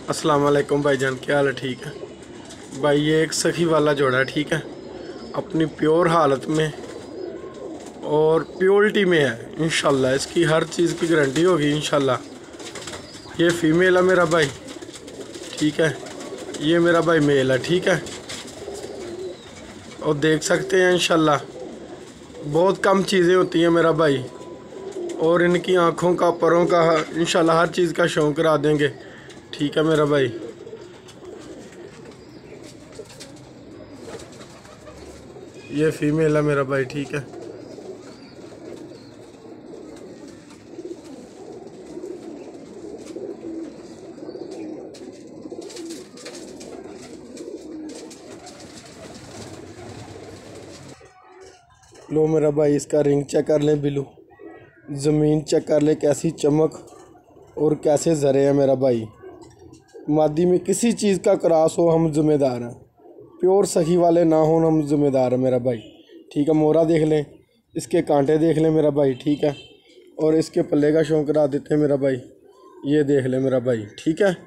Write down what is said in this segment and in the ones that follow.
अस्सलाम वालेकुम भाईजान, क्या हाल है? ठीक है भाई। ये एक सखी वाला जोड़ा है, ठीक है, अपनी प्योर हालत में और प्योरिटी में है इंशाल्लाह। इसकी हर चीज़ की गारंटी होगी इंशाल्लाह। ये फीमेल है मेरा भाई, ठीक है। ये मेरा भाई मेल है, ठीक है। और देख सकते हैं इंशाल्लाह बहुत कम चीज़ें होती हैं मेरा भाई, और इनकी आँखों का, परों का इंशाल्लाह हर चीज़ का शौक़ करा देंगे, ठीक है मेरा भाई। ये फीमेल है मेरा भाई, ठीक है। लो मेरा भाई, इसका रिंग चेक कर लें, बिलू ज़मीन चेक कर ले कैसी चमक और कैसे ज़रे हैं मेरा भाई। मादी में किसी चीज़ का क्रॉस हो हम ज़िम्मेदार हैं, प्योर सही वाले ना हो हम ज़िम्मेदार हैं मेरा भाई, ठीक है। मोरा देख लें, इसके कांटे देख लें मेरा भाई, ठीक है। और इसके पल्ले का शौक करा देते हैं मेरा भाई, ये देख लें मेरा भाई, ठीक है।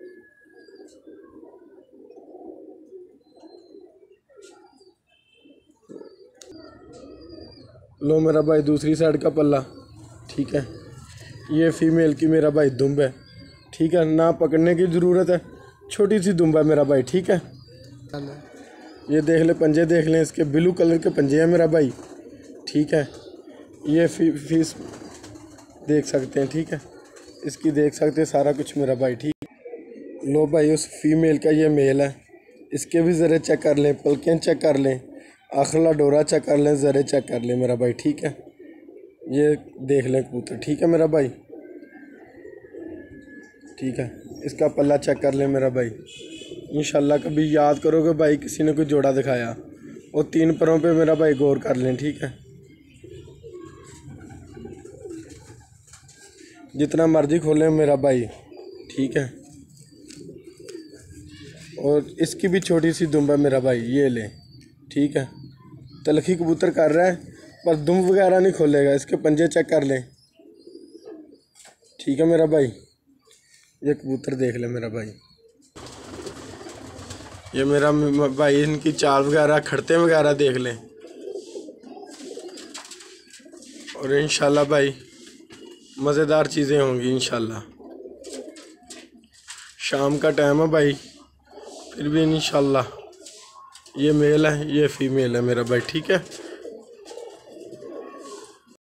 लो मेरा भाई, दूसरी साइड का पल्ला, ठीक है। ये फीमेल की मेरा भाई दुम्ब है, ठीक है। ना पकड़ने की ज़रूरत है, छोटी सी दुम्ब है मेरा भाई, ठीक है। ये देख ले, पंजे देख लें, इसके ब्लू कलर के पंजे हैं मेरा भाई, ठीक है। ये फीस देख सकते हैं, ठीक है। इसकी देख सकते हैं सारा कुछ मेरा भाई, ठीक। लो भाई, उस फीमेल का ये मेल है, इसके भी ज़रे चेक कर लें, पलकें चेक कर लें, आखला डोरा चेक कर लें, ज़रे चेक कर लें मेरा भाई, ठीक है। ये देख लें कबूतर, ठीक है मेरा भाई, ठीक है। इसका पल्ला चेक कर लें मेरा भाई। इंशाल्लाह कभी याद करोगे भाई, किसी ने कोई जोड़ा दिखाया, और 3 परों पे मेरा भाई गौर कर लें, ठीक है। जितना मर्जी खोलें मेरा भाई, ठीक है। और इसकी भी छोटी सी दुम्ब है मेरा भाई, ये ले, ठीक है। तलखी कबूतर कर रहा है पर दुम्ब वगैरह नहीं खोलेगा, इसके पंजे चेक कर लें, ठीक है मेरा भाई। ये कबूतर देख ले मेरा भाई, ये मेरा भाई, इनकी चाल वगैरह, खड़ते वगैरह देख लें। और इंशाल्लाह भाई मज़ेदार चीज़ें होंगी इंशाल्लाह। शाम का टाइम है भाई, फिर भी इंशाल्लाह। ये मेल है, ये फीमेल है मेरा भाई, ठीक है।